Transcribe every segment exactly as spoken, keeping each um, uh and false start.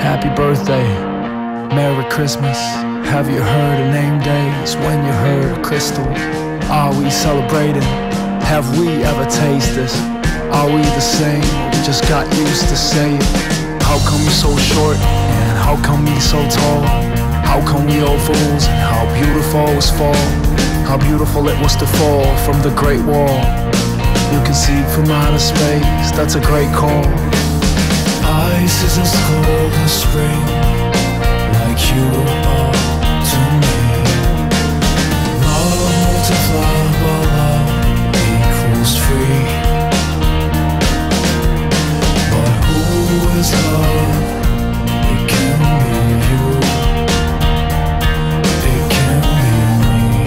Happy birthday, Merry Christmas. Have you heard of name days when you heard of crystal? Are we celebrating? Have we ever tasted this? Are we the same? We just got used to saying, how come we so short and how come we so tall? How come we old fools and how beautiful was fall? How beautiful it was to fall from the Great Wall. You can see from outer space, that's a great call. Ice is as cold as spring, like you are to me. Love multiplied while love equals free. But who is love? It can be you. It can be me.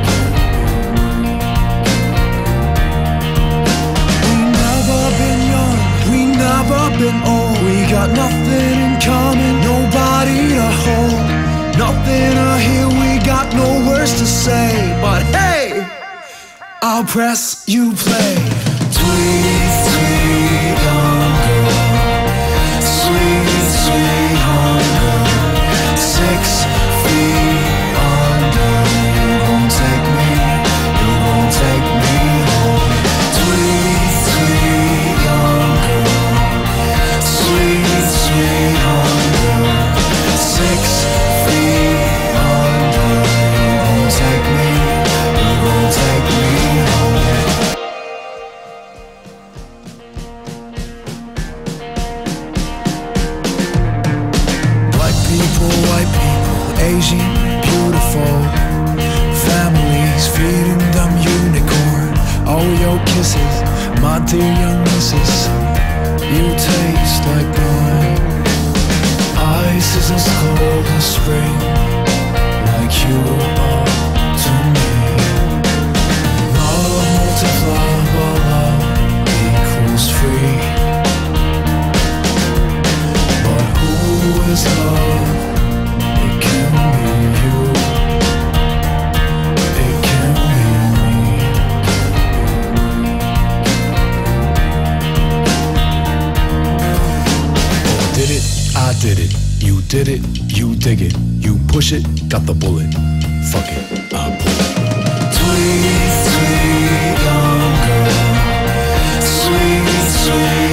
We never been young, we never been old. We got nothing in common, nobody to hold, nothing to hear, we got no words to say. But hey, I'll press you play. Sweet, sweet young girl, sweet, sweet hunger, six feet under. You won't take me, you won't take me home. Sweet, sweet young girl, sweet, sweet hunger, six feet under. You won't take me, you won't take me home. Black people, white people, Asian, beautiful families feeding them unicorn. Oh, your kisses, my dear young missus, you taste like wine. Ice is as cold as spring, like you are to me. Love multiplied while love equals free. But who is love? It can be you. It can be me. Did it, I did it. You did it, you dig it. You push it, got the bullet. Fuck it, I pull it. Sweet, sweet young girl, sweet, sweet